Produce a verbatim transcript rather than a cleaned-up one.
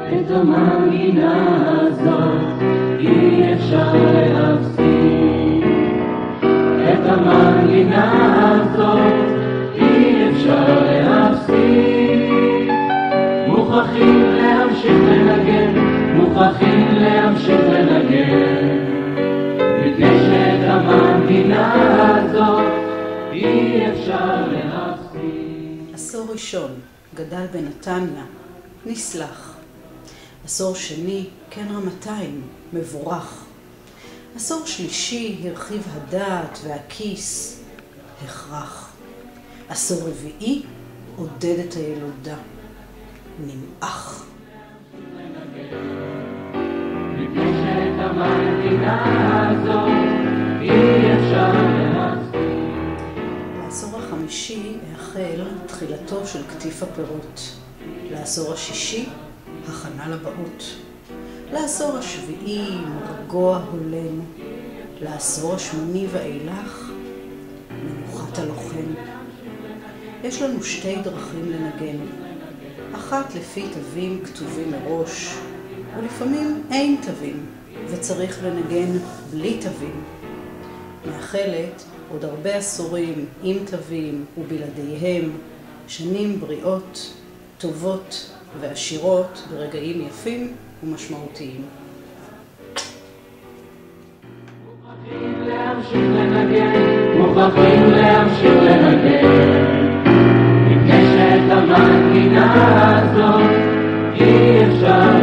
את המנגינה הזאת אי אפשר להפסיק. את המנגינה הזאת אי אפשר להפסיק. מוכרחים להמשיך לנגן, מוכרחים להמשיך לנגן, מפני שאת המנגינה הזאת אי אפשר להפסיק. עשור ראשון גדל בנתניה, נסלח. עשור שני, כן רמתיים, מבורך. עשור שלישי, הרחיב הדעת והכיס, הכרח. עשור רביעי, עודד את הילודה, נמעך. מפני שאת המנגינה הזאת אי אפשר להפסיק. לעשור החמישי החל תחילתו של קטיף הפירות. לעשור השישי, הכנה לבאות. לעשור השביעי, מרגוע הולם. לעשור השמיני ואילך, מנוחת הלוחם. יש לנו שתי דרכים לנגן. אחת לפי תווים כתובים מראש, ולפעמים אין תווים, וצריך לנגן בלי תווים. מאחלת עוד הרבה עשורים עם תווים ובלעדיהם, שנים בריאות, טובות ועשירות ברגעים יפים ומשמעותיים. מוכרחים להמשיך לנגן, מוכרחים להמשיך לנגן, מפני שאת המנגינה הזאת אי אפשר